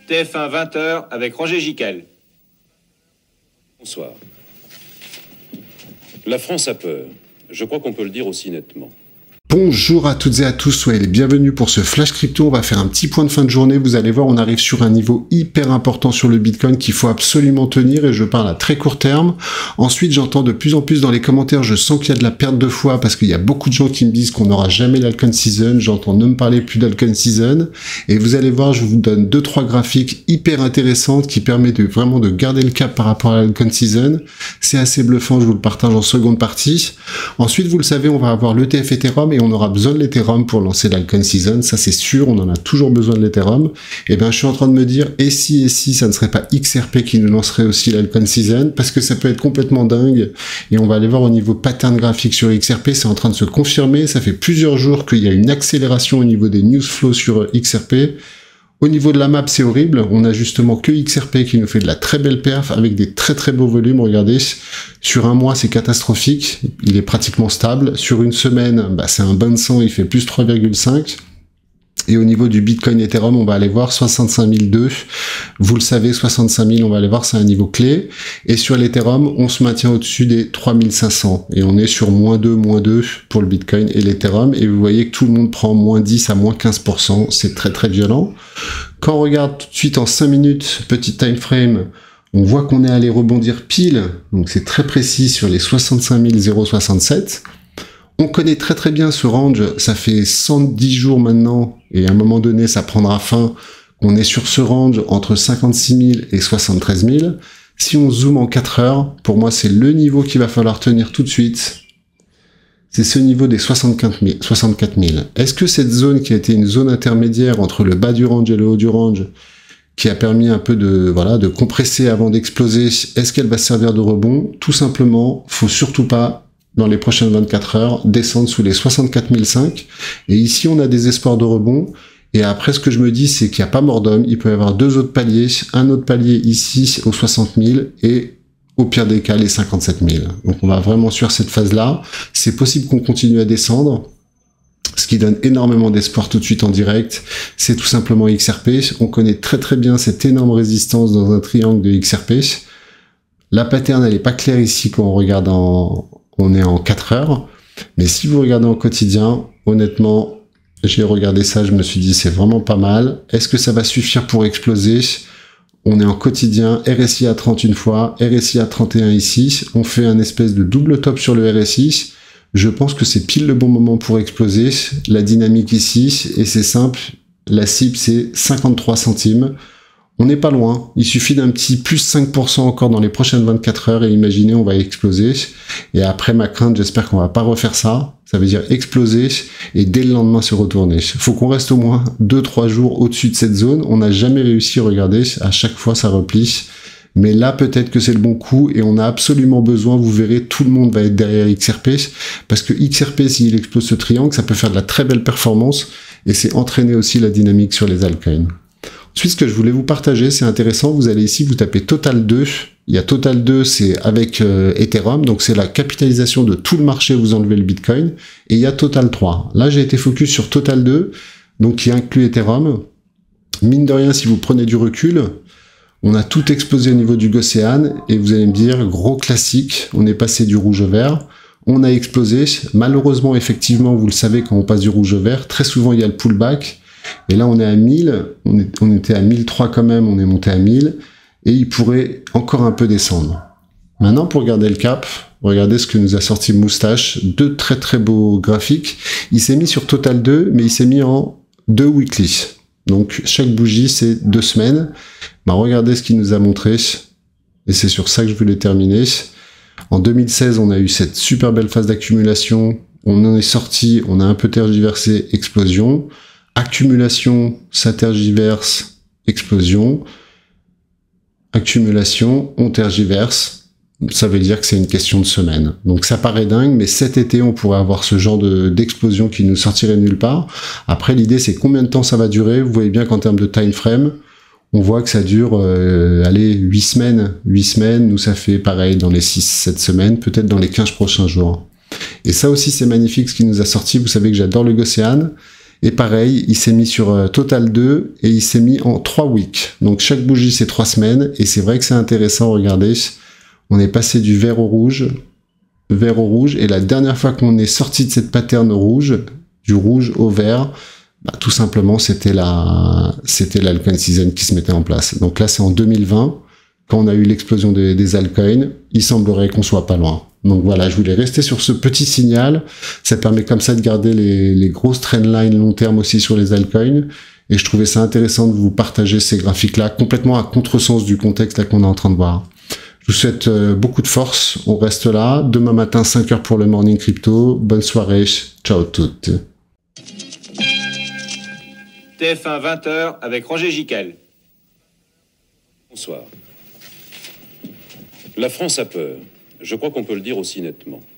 TF1 20h avec Roger Giquel. Bonsoir. La France a peur. Je crois qu'on peut le dire aussi nettement. Bonjour à toutes et à tous, soyez les bienvenus pour ce Flash Crypto. On va faire un petit point de fin de journée. Vous allez voir, on arrive sur un niveau hyper important sur le Bitcoin qu'il faut absolument tenir, et je parle à très court terme. Ensuite, j'entends de plus en plus dans les commentaires, je sens qu'il y a de la perte de foi parce qu'il y a beaucoup de gens qui me disent qu'on n'aura jamais l'Alcon Season. J'entends ne me parler plus d'Alcon Season. Et vous allez voir, je vous donne 2-3 graphiques hyper intéressantes qui permettent vraiment de garder le cap par rapport à l'Alcon Season. C'est assez bluffant, je vous le partage en seconde partie. Ensuite, vous le savez, on va avoir l'ETF Ethereum et on aura besoin de l'Ethereum pour lancer l'Alcon Season, ça c'est sûr, on en a toujours besoin de l'Ethereum. Et bien je suis en train de me dire, et si ça ne serait pas XRP qui nous lancerait aussi l'Alcon Season, parce que ça peut être complètement dingue, et on va aller voir au niveau pattern graphique sur XRP, c'est en train de se confirmer, ça fait plusieurs jours qu'il y a une accélération au niveau des news flows sur XRP. Au niveau de la map, c'est horrible. On a justement que XRP qui nous fait de la très belle perf avec des très beaux volumes. Regardez, sur un mois, c'est catastrophique. Il est pratiquement stable. Sur une semaine, c'est un bain de sang. Il fait plus 3,5. Et au niveau du Bitcoin Ethereum, on va aller voir 65 002. Vous le savez, 65 000, on va aller voir, c'est un niveau clé. Et sur l'Ethereum, on se maintient au-dessus des 3500. Et on est sur -2 pour le Bitcoin et l'Ethereum. Et vous voyez que tout le monde prend -10 à -15%. C'est très violent. Quand on regarde tout de suite en 5 minutes, petit time frame, on voit qu'on est allé rebondir pile. Donc c'est très précis sur les 65 067. On connaît très bien ce range, ça fait 110 jours maintenant, et à un moment donné, ça prendra fin, qu'on est sur ce range entre 56 000 et 73 000. Si on zoome en 4 heures, pour moi, c'est le niveau qu'il va falloir tenir tout de suite. C'est ce niveau des 64 000. Est-ce que cette zone qui a été une zone intermédiaire entre le bas du range et le haut du range, qui a permis un peu de compresser avant d'exploser, est-ce qu'elle va servir de rebond? Tout simplement, faut surtout pas, dans les prochaines 24 heures, descendre sous les 64 500. Et ici, on a des espoirs de rebond. Et après, ce que je me dis, c'est qu'il n'y a pas mort d'homme. Il peut y avoir 2 autres paliers. Un autre palier ici, aux 60 000. Et au pire des cas, les 57 000. Donc, on va vraiment sur cette phase-là. C'est possible qu'on continue à descendre. Ce qui donne énormément d'espoir tout de suite en direct, c'est tout simplement XRP. On connaît très bien cette énorme résistance dans un triangle de XRP. La pattern, elle n'est pas claire ici quand on regarde on est en 4 heures, mais si vous regardez en quotidien, honnêtement, j'ai regardé ça, je me suis dit c'est vraiment pas mal. Est-ce que ça va suffire pour exploser? On est en quotidien, RSI à 30 une fois, RSI à 31 ici, on fait un espèce de double top sur le RSI. Je pense que c'est pile le bon moment pour exploser. La dynamique ici, et c'est simple, la cible c'est 53 centimes. On n'est pas loin, il suffit d'un petit plus 5% encore dans les prochaines 24 heures et imaginez, on va exploser. Et après, ma crainte, j'espère qu'on va pas refaire ça. Ça veut dire exploser et dès le lendemain se retourner. Faut qu'on reste au moins 2-3 jours au-dessus de cette zone. On n'a jamais réussi, regardez, à chaque fois ça replie. Mais là, peut-être que c'est le bon coup et on a absolument besoin, vous verrez, tout le monde va être derrière XRP. Parce que XRP, s'il explose ce triangle, ça peut faire de la très belle performance et c'est entraîner aussi la dynamique sur les altcoins. Ensuite, ce que je voulais vous partager, c'est intéressant, vous allez ici, vous tapez Total 2, il y a Total 2, c'est avec Ethereum, donc c'est la capitalisation de tout le marché, vous enlevez le Bitcoin, et il y a Total 3. Là, j'ai été focus sur Total 2, donc qui inclut Ethereum. Mine de rien, si vous prenez du recul, on a tout explosé au niveau du Gosséan, et vous allez me dire, gros classique, on est passé du rouge au vert, on a explosé, malheureusement, effectivement, vous le savez, quand on passe du rouge au vert, très souvent il y a le pullback. Et là, on est à 1000, on était à 1003 quand même, on est monté à 1000, et il pourrait encore un peu descendre. Maintenant, pour regarder le cap, regardez ce que nous a sorti Moustache, 2 très beaux graphiques. Il s'est mis sur Total 2, mais il s'est mis en 2 weekly. Donc, chaque bougie, c'est 2 semaines. Regardez ce qu'il nous a montré, et c'est sur ça que je voulais terminer. En 2016, on a eu cette super belle phase d'accumulation, on en est sorti, on a un peu tergiversé, explosion. Accumulation, ça tergiverse, explosion. Accumulation, on tergiverse. Ça veut dire que c'est une question de semaine. Donc ça paraît dingue, mais cet été, on pourrait avoir ce genre d'explosion qui nous sortirait nulle part. Après, l'idée, c'est combien de temps ça va durer. Vous voyez bien qu'en termes de time frame, on voit que ça dure, 8 semaines. 8 semaines, nous, ça fait pareil dans les 6-7 semaines, peut-être dans les 15 prochains jours. Et ça aussi, c'est magnifique ce qui nous a sorti. Vous savez que j'adore le Gosséan. Et pareil, il s'est mis sur Total 2 et il s'est mis en 3 weeks. Donc chaque bougie, c'est 3 semaines. Et c'est vrai que c'est intéressant, regardez. On est passé du vert au rouge. Et la dernière fois qu'on est sorti de cette pattern rouge, du rouge au vert, bah, tout simplement, c'était l'altcoin season qui se mettait en place. Donc là, c'est en 2020, quand on a eu l'explosion des altcoins. Il semblerait qu'on soit pas loin. Donc voilà, je voulais rester sur ce petit signal. Ça permet comme ça de garder les grosses trendlines long terme aussi sur les altcoins. Et je trouvais ça intéressant de vous partager ces graphiques-là, complètement à contresens du contexte là qu'on est en train de voir. Je vous souhaite beaucoup de force. On reste là. Demain matin, 5h pour le Morning Crypto. Bonne soirée. Ciao toutes. TF1 20h avec Roger Giquel. Bonsoir. La France a peur. Je crois qu'on peut le dire aussi nettement.